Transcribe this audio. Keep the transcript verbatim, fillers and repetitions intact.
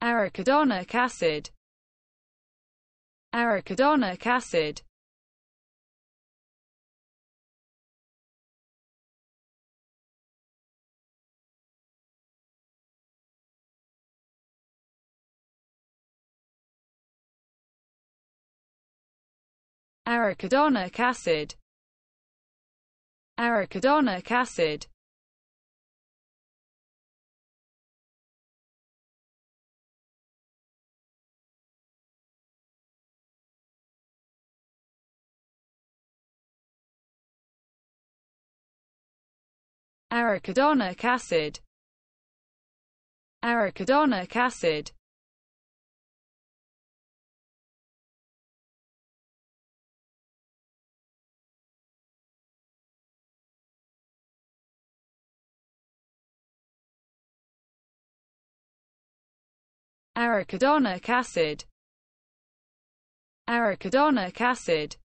arachidonic acid, arachidonic acid, arachidonic acid, arachidonic acid, arachidonic acid, arachidonic acid, arachidonic acid, arachidonic acid,